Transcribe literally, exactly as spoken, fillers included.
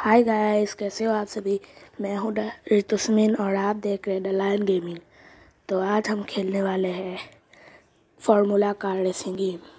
Hi guys, कैसे हो आप सभी। मैं हूँ ऋतुस्मिन और आप देख रहे हैं द लायन गेमिंग। तो आज हम खेलने वाले हैं फार्मूला कार रेसिंग गेम।